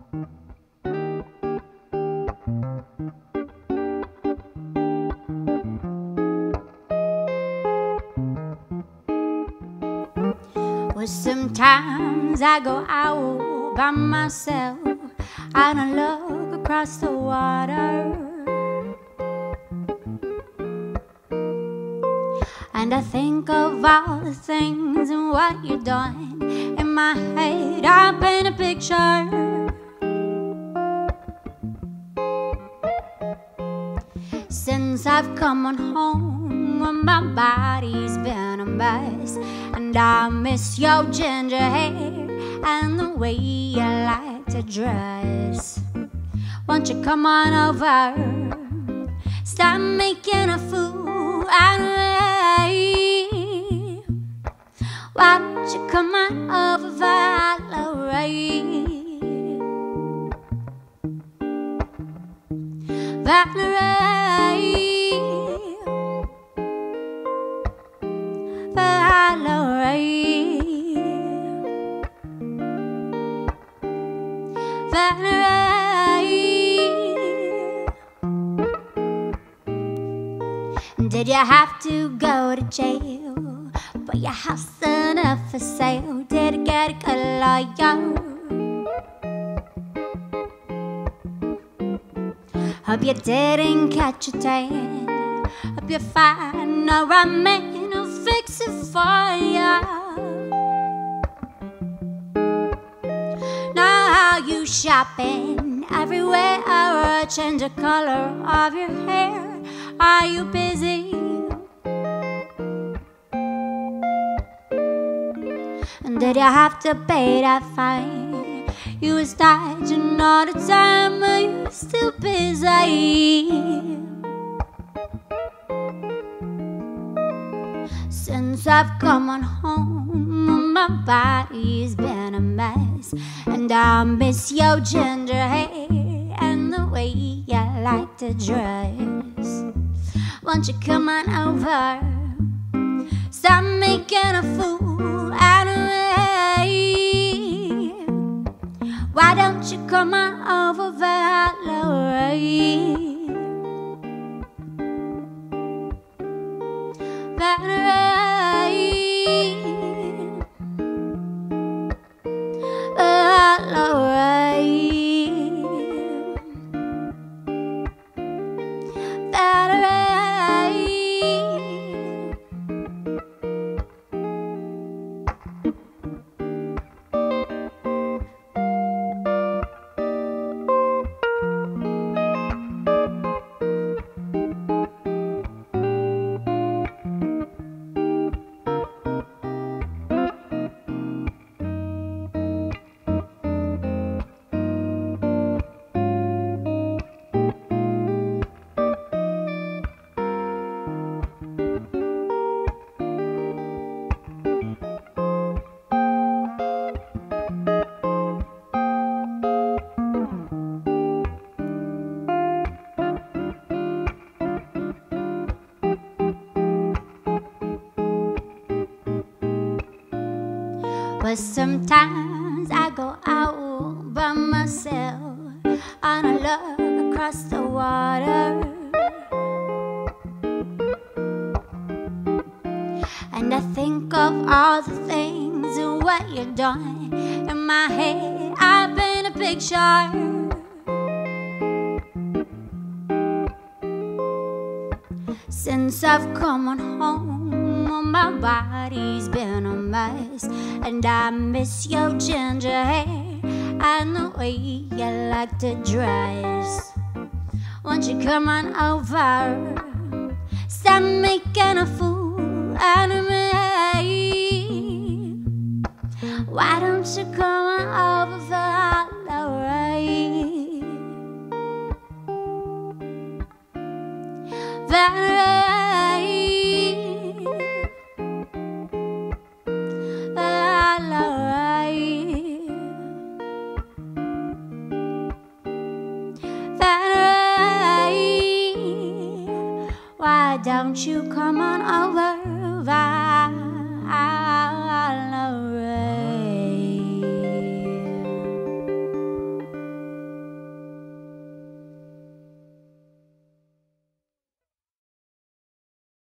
Well, sometimes I go out by myself and I look across the water, and I think of all the things and what you're doing. In my head I paint a picture. Since I've come on home, well, my body's been a mess, and I miss your ginger hair and the way you like to dress. Won't you come on over, stop making a fool out of me? Why don't you come on over, Valerie? Valerie, Valerie, Valerie. Did you have to go to jail? But your house enough for sale? Did you get a good lawyer? Hope you didn't catch a tan. Hope you find a right man who'll fix it for you. Now you shopping everywhere, or change the color of your hair? Are you busy? And did you have to pay that fine? You was dodging all the time, but you were still busy. Since I've come on home, my body's been a mess, and I miss your ginger hair and the way you like to dress. Won't you come on over, stop making a fool out of me? Why don't you come on over, Valerie? Valerie, Valerie, Valerie. But sometimes I go out by myself and I look across the water, and I think of all the things and what you're doing. In my head I paint a picture. Since I've come on home, my body's been a mess, and I miss your ginger hair and the way you like to dress. Won't you come on over, stop making a fool out of me? Why don't you come on over, Valerie? Valerie, Valerie, Valerie. Why don't you come on over?